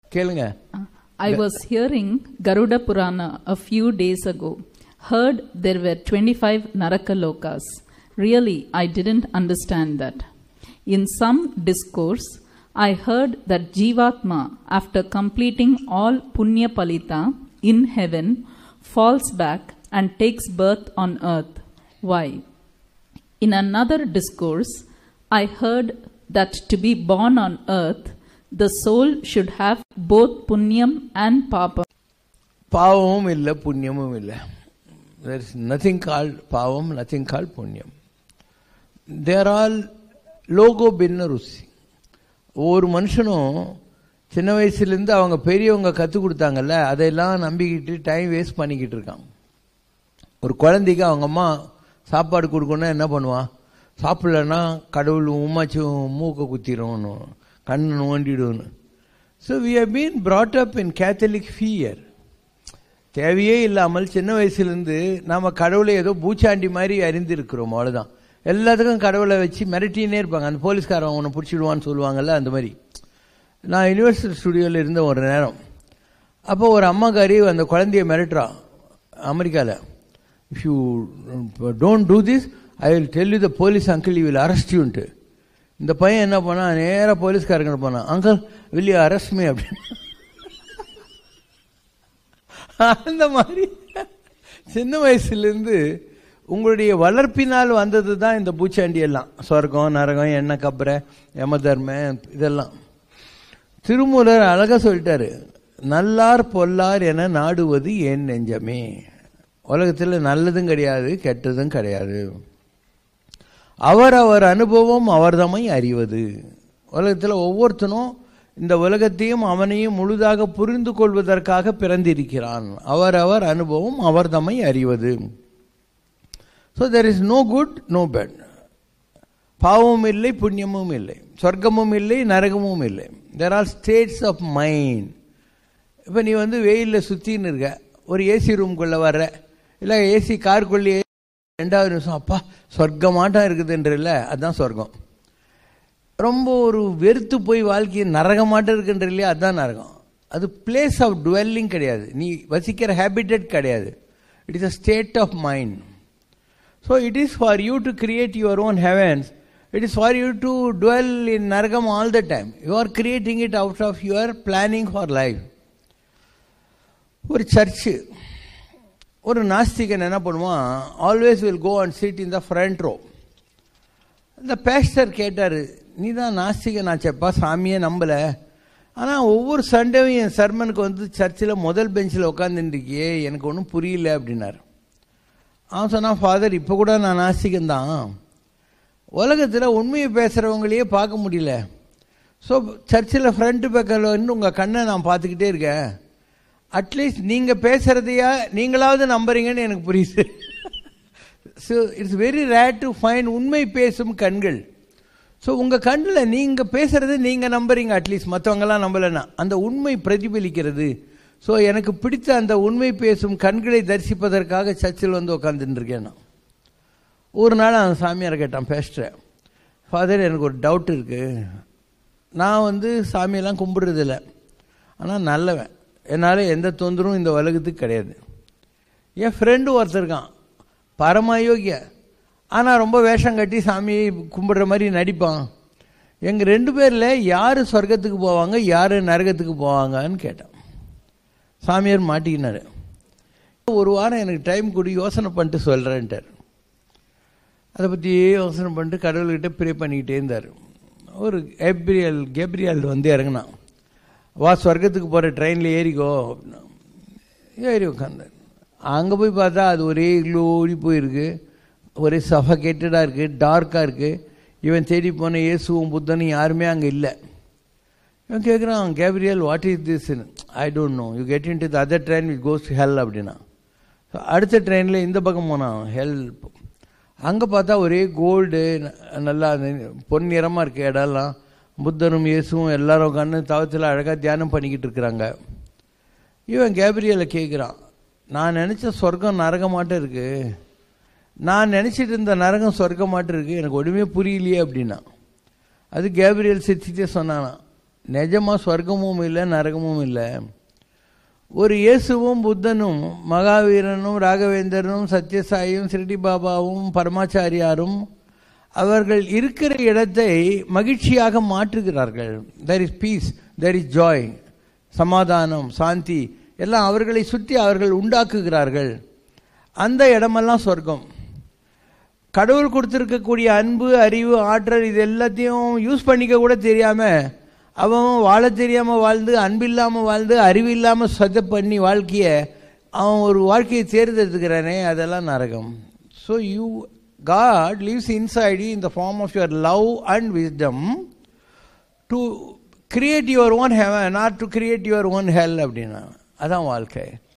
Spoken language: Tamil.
கேளுங்க. I was hearing Garuda Purana a few days ago. Heard there were 25 Narakalokas. Really, I didn't understand that. In some discourse, I heard that Jivatma, after completing all Punya Palita in heaven, falls back and takes birth on earth. Why? In another discourse, I heard that to be born on earth, the soul should have both punyam and papam. பாவமும் இல்லை, புண்ணியமும் இல்லை. There is nothing called பாவம், nothing called புண்ணியம். They are all லோகோ பின்ன ருசி. ஒவ்வொரு மனுஷனும் சின்ன வயசுலேருந்து அவங்க பெரியவங்க கற்றுக் கொடுத்தாங்கல்ல, அதையெல்லாம் நம்பிக்கிட்டு டைம் வேஸ்ட் பண்ணிக்கிட்டு இருக்கான். ஒரு குழந்தைக்கு அவங்க அம்மா சாப்பாடு கொடுக்கணுன்னா என்ன பண்ணுவான்? சாப்பிடலன்னா கடவுள் உமாச்சும் மூக்கை குத்திடும்னு, கண்ணை நோண்டிடும்னு. So we have been brought up in Catholic fear. தேவையே இல்லாமல் சின்ன வயசுலேருந்து நாம் கடவுளை ஏதோ பூச்சாண்டி மாதிரி அறிந்திருக்கிறோம், அவ்வளோதான். எல்லாத்துக்கும் கடவுளை வச்சு மிரட்டினே இருப்பாங்க. அந்த போலீஸ்காரன் அவனை பிடிச்சிடுவான்னு சொல்லுவாங்கல்ல, அந்த மாதிரி. நான் யுனிவர்சல் ஸ்டுடியோவில் இருந்த ஒரு நேரம், அப்போ ஒரு அம்மாக்காரி அந்த குழந்தைய மிரட்டுறான் அமெரிக்காவில். If you don't do this I will tell you the police uncle you will arrest யூன்ட்டு. இந்த பையன் என்ன பண்ணான்? நேராக போலீஸ்காரங்க போனான். Uncle will you arrest me அப்படின்னு. அந்த மாதிரி சின்ன வயசுலேருந்து உங்களுடைய வளர்ப்பினால் வந்தது தான் இந்த பூச்சாண்டி எல்லாம். சொர்க்கம், நரகம், எண்ணெய் கப்பரை, யம தர்ம, இதெல்லாம். திருமூலர் அழகாக சொல்லிட்டாரு, நல்லார் பொல்லார் என நாடுவது என் நெஞ்சமே. உலகத்தில் நல்லதும் கிடையாது, கெட்டதும் கிடையாது. அவர் அனுபவம் அவர்தமை அறிவது. உலகத்தில் ஒவ்வொருத்தனும் இந்த உலகத்தையும் அவனையும் முழுதாக புரிந்து கொள்வதற்காக பிறந்திருக்கிறான். அவர் அனுபவம் அவர்தமை அறிவது. So there is no good, no bad. பாவமும் இல்லை, புண்ணியமும் இல்லை, சொர்க்கமும் இல்லை, நரகமும் இல்லை. There are states of mind. இப்போ நீ வெயிலில் சுற்றின்னு இருக்க, ஒரு ஏசி ரூம்குள்ளே வர்ற, இல்லை ஏசி காருக்குள்ளேயே 2வது நிமிஷம் அப்பா சொர்க்கமாட்டம் இருக்குதுன்றல, அதுதான் சொர்க்கம். ரொம்ப ஒரு வெறுத்து போய் வாழ்க்கை நரகமாட்டம் இருக்குன்ற இல்லையா, அதுதான் நரகம். அது பிளேஸ் ஆஃப் டுவெல்லிங் கிடையாது, நீ வசிக்கிற ஹேபிட்டட் கிடையாது. It is a state of mind. So it is for you to create your own heavens. It is for you to dwell in Nargam all the time. You are creating it out of your planning for life. ஒரு சர்ச்சு, ஒரு நாஸ்திகன் என்ன பண்ணுவான்? Always will go and sit in the front row. இந்த பேஸ்டர் கேட்டார், நீ தான் நாஸ்திகன் ஆச்சப்பா, சாமியே நம்பலை, ஆனால் ஒவ்வொரு சண்டேவும் என் சர்மனுக்கு சர்ச்சில் முதல் பெஞ்சில் உட்காந்துருக்கியே, எனக்கு ஒன்றும் புரியல அப்படின்னார். அவன் சொன்னான், ஃபாதர் இப்போ கூட நான் நாஸ்திகன்தான், உலகத்தில் உண்மையை பேசுகிறவங்களையே பார்க்க முடியல. ஸோ சர்ச்சில் ஃப்ரண்ட்டு பக்கத்தில் உங்கள் கண்ணை நான் பார்த்துக்கிட்டே இருக்கேன். அட்லீஸ்ட் நீங்கள் பேசுகிறதையா நீங்களாவது நம்புறீங்கன்னு எனக்கு புரியுது. So it's very rare to find உண்மை பேசும் கண்கள். ஸோ உங்கள் கண்ணில் நீங்கள் பேசுகிறது நீங்கள் நம்புறீங்க, அட்லீஸ்ட் மற்றவங்களாம் நம்பலைன்னா அந்த உண்மை பிரதிபலிக்கிறது. ஸோ எனக்கு பிடித்த அந்த உண்மை பேசும் கண்களை தரிசிப்பதற்காக சர்ச்சில் உட்காந்துருக்கேன் நான். ஒரு நாள் அந்த சாமியாரை கேட்டான், பேஸ்டர், ஃபாதர் எனக்கு ஒரு டவுட் இருக்குது, நான் சாமியெல்லாம் கும்பிடுறதில்ல, ஆனால் நல்லவன், என்னால் எந்த தொந்தரவும் இந்த உலகத்துக்கு கிடையாது. என் ஃப்ரெண்டு ஒருத்தர் இருக்கான், பரமயோகிய, ஆனால் ரொம்ப வேஷம் கட்டி சாமியை கும்பிடுற மாதிரி நடிப்பான். எங்கள் 2 பேரில் யார் சொர்க்கத்துக்கு போவாங்க, யார் நரகத்துக்கு போவாங்கன்னு கேட்டான். சாமியார் மாட்டிக்கினார். ஒரு வாரம் எனக்கு டைம் கொடு, யோசனை பண்ணிட்டு சொல்கிறேன்ட்டார். அதை பற்றியே யோசனை பண்ணிட்டு கடவுள்கிட்ட ப்ரே பண்ணிக்கிட்டே இருந்தார். ஒரு கேப்ரியல் இறங்கினான். வா சொர்க்கத்துக்கு போகிற ட்ரெயினில் ஏறிக்கோ அப்படின்னா ஏறி உட்காந்தார். அங்கே போய் பார்த்தா அது ஒரே ஓடி போயிருக்கு, ஒரே சஃபகேட்டடாக இருக்குது, டார்க்காக இருக்குது. இவன் தேடி போன இயேசுவும் புத்தனும் யாருமே அங்கே இல்லை. இவன் கேட்குறான், கேப்ரியல் வாட் இஸ் திஸ்ன்னு. I don't know, you get in to the other train which goes to hell அப்படின்னா. அடுத்த ட்ரெயினில் இந்த பக்கம் போனான், ஹெல். அங்கே பார்த்தா ஒரே கோல்டு, நல்லா பொன்னிறமாக இருக்கு இடம்லாம். புத்தனும் இயேசுவும் எல்லாரும் உட்காந்து தவத்தில் அழகாக தியானம் பண்ணிக்கிட்டு இருக்கிறாங்க. இவன் கேப்ரியலை கேட்குறான், நான் நினச்ச சொர்க்கம் நரகமாட்டம் இருக்குது, நான் நினச்சிட்டு இருந்த நரகம் சொர்க்கமாட்டம் இருக்குது, எனக்கு ஒன்றுமே புரியலையே அப்படின்னா. அது கேப்ரியல் சிரிச்சிட்டே சொன்னானா, நிஜமாக சொர்க்கமும் இல்லை நரகமும் இல்லை. ஒரு இயேசுவும் புத்தனும் மகாவீரனும் ராகவேந்தரனும் சத்யசாயும் சிருடி பாபாவும் பரமாச்சாரியாரும் அவர்கள் இருக்கிற இடத்தை மகிழ்ச்சியாக மாற்றுகிறார்கள். there is peace, there is joy, சமாதானம், சாந்தி எல்லாம் அவர்களை சுற்றி அவர்கள் உண்டாக்குகிறார்கள். அந்த இடமெல்லாம் சொர்க்கம். கடவுள் கொடுத்துருக்கக்கூடிய அன்பு, அறிவு, ஆற்றல் இது எல்லாத்தையும் யூஸ் பண்ணிக்க கூட தெரியாமல் அவன் வாழ தெரியாமல் வாழ்ந்து, அன்பில்லாமல் வாழ்ந்து, அறிவு இல்லாமல் சதை பண்ணி வாழ்க்கையை அவன் ஒரு வாழ்க்கையை தேர்ந்தெடுத்துக்கிறானே, அதெல்லாம் நரகம். So God lives inside you in the form of your love and wisdom to create your own heaven, not to create your own hell அப்படின்னா அதான் வாழ்க்கை.